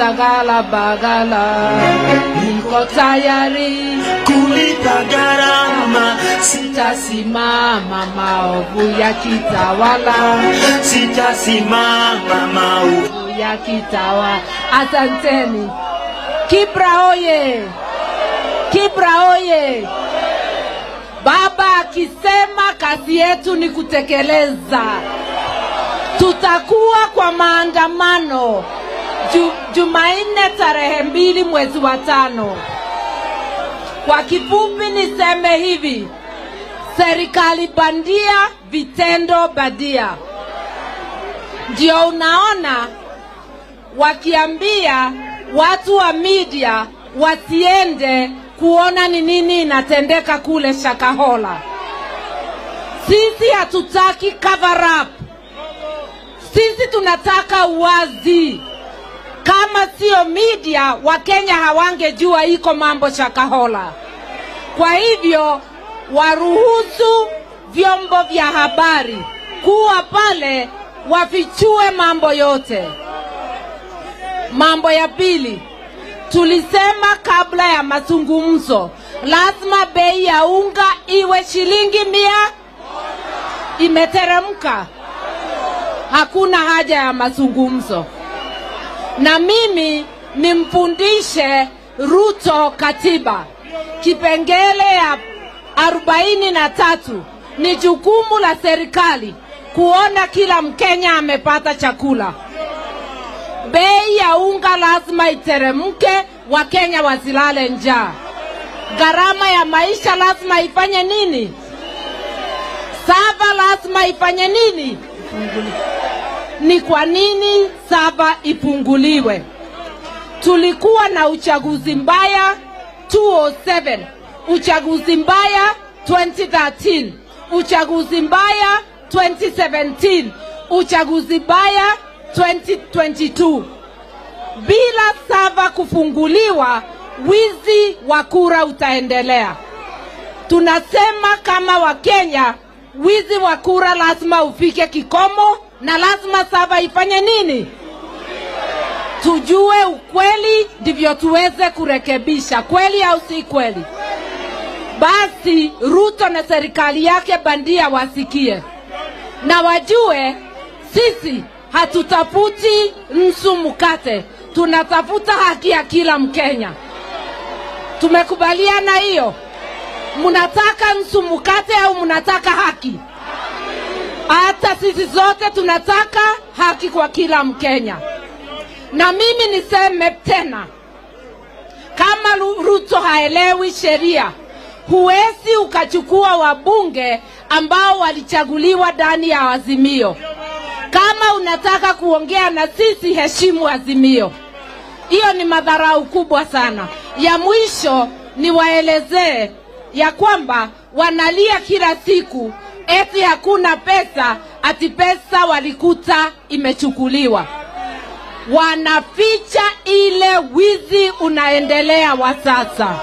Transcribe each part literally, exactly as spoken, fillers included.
Shagala bagala, niko tayari kulipa gharama. Sitasimama maovu ya kitawala, sitasimama maovu ya kitawala. Asanteni. Kibra oye! Kibra oye! Baba akisema kazi yetu ni kutekeleza. Tutakuwa kwa maandamano Jumanne tarehe mbili mwezi wa tano. Kwa kifupi niseme hivi: serikali bandia, vitendo badia. Ndio unaona wakiambia watu wa media wasiende kuona ni nini inatendeka kule Shakahola. Sisi hatutaki cover up. Sisi tunataka uwazi. Kama sio media, Wakenya hawangejua iko mambo Shakahola. Kwa hivyo waruhusu vyombo vya habari kuwa pale wafichue mambo yote. Mambo ya pili, tulisema kabla ya mazungumzo lazima bei ya unga iwe shilingi mia. Imeteremka. Hakuna haja ya mazungumzo. Na mimi nimfundishe Ruto katiba. Kipengele ya arobaini na tatu ni jukumu la serikali kuona kila Mkenya amepata chakula. Bei ya unga lazima iteremke, Wakenya wasilale njaa. Gharama ya maisha lazima ifanye nini? Sava lazima ifanye nini? Ni kwa nini sava ipunguliwe? Tulikuwa na uchaguzi mbaya elfu mbili na saba, uchaguzi mbaya twenty thirteen, uchaguzi mbaya twenty seventeen, uchaguzi mbaya twenty twenty-two. Bila sava kufunguliwa, wizi wa kura utaendelea. Tunasema kama Wakenya, wizi wa kura lazima ufike kikomo na lazima sava ifanye nini? Tujue ukweli ndivyo tuweze kurekebisha. Kweli au si kweli? Basi Ruto na serikali yake bandia wasikie. Na wajue sisi hatutafuti nusu mkate, tunatafuta haki ya kila Mkenya. Tumekubaliana hiyo? Mnataka nusu mkate au mnataka haki? Hata sisi zote tunataka haki kwa kila Mkenya. Na mimi niseme tena, kama Ruto haelewi sheria, huwezi ukachukua wabunge ambao walichaguliwa ndani ya Azimio. Kama unataka kuongea na sisi, heshimu Azimio. Hiyo ni madharau kubwa sana. Ya mwisho ni waelezee ya kwamba wanalia kila siku eti hakuna pesa, ati pesa walikuta imechukuliwa. Wanaficha ile wizi unaendelea wa sasa.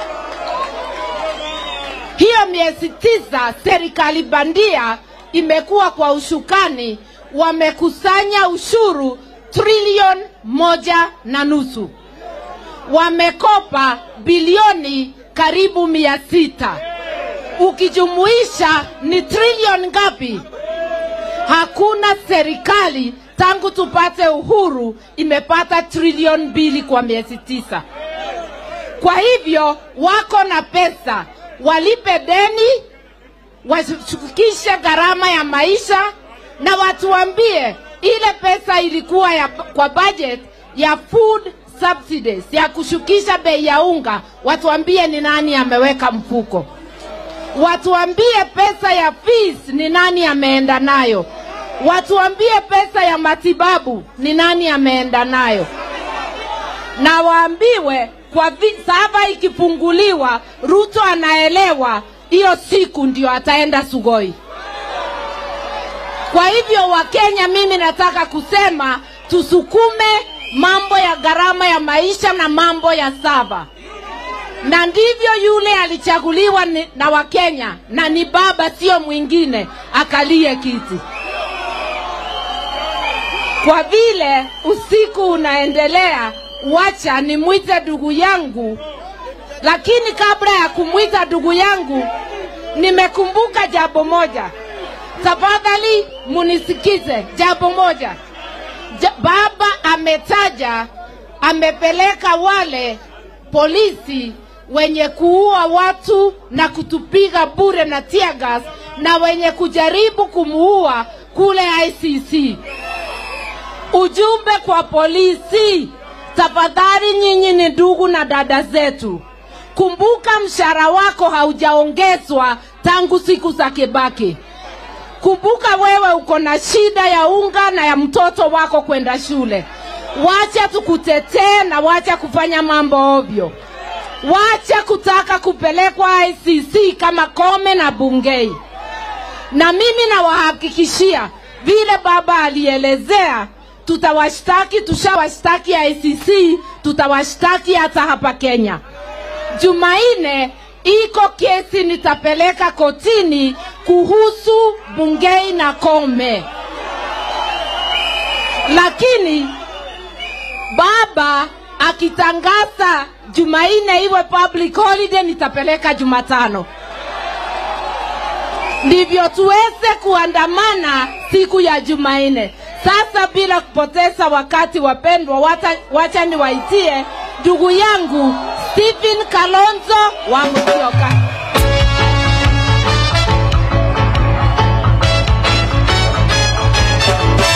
Hiyo miezi tisa serikali bandia imekuwa kwa ushukani, wamekusanya ushuru trilioni moja na nusu. Wamekopa bilioni karibu mia sita. Ukijumuisha ni trilioni ngapi? Hakuna serikali tangu tupate uhuru imepata trilioni mbili kwa miezi tisa. Kwa hivyo wako na pesa, walipe deni, washukishe gharama ya maisha, na watuambie ile pesa ilikuwa ya, kwa budget ya food subsidies, ya kushukisha bei ya unga, watuambie ni nani ameweka mfuko. Watuambie pesa ya fees ni nani ameenda nayo. Watuambie pesa ya matibabu ni nani ameenda nayo. Na waambiwe kwa sava ikifunguliwa, Ruto anaelewa hiyo siku ndio ataenda Sugoi. Kwa hivyo Wakenya, mimi nataka kusema tusukume mambo ya gharama ya maisha na mambo ya sava. Na ndivyo yule alichaguliwa na Wakenya, na ni baba sio mwingine, akalie kiti. Kwa vile usiku unaendelea, wacha nimwite ndugu yangu, lakini kabla ya kumwita ndugu yangu nimekumbuka jambo moja. Tafadhali munisikize jambo moja. Ja, baba ametaja, amepeleka wale polisi wenye kuua watu na kutupiga bure na tear gas na wenye kujaribu kumuua kule I C C. Ujumbe kwa polisi, tafadhali nyinyi ni ndugu na dada zetu. Kumbuka mshahara wako haujaongezwa tangu siku za Kibaki. Kumbuka wewe uko na shida ya unga na ya mtoto wako kwenda shule. Wacha tukutetee na wacha kufanya mambo ovyo. Wacha kutaka kupelekwa I C C kama Kome na Bungei. Na mimi nawahakikishia vile baba alielezea, tutawashtaki, tushawashtaki I C C, tutawashtaki hata hapa Kenya. Jumaine iko kesi nitapeleka kotini kuhusu Bungei na Kome. Lakini baba akitangaza Jumaine iwe public holiday, nitapeleka Jumatano. Ndivyo tuweze kuandamana siku ya Jumaine. Sasa bila kupoteza wakati wapendwa, wacha, wacha niwaitie ndugu yangu Stephen Kalonzo wa Musyoka.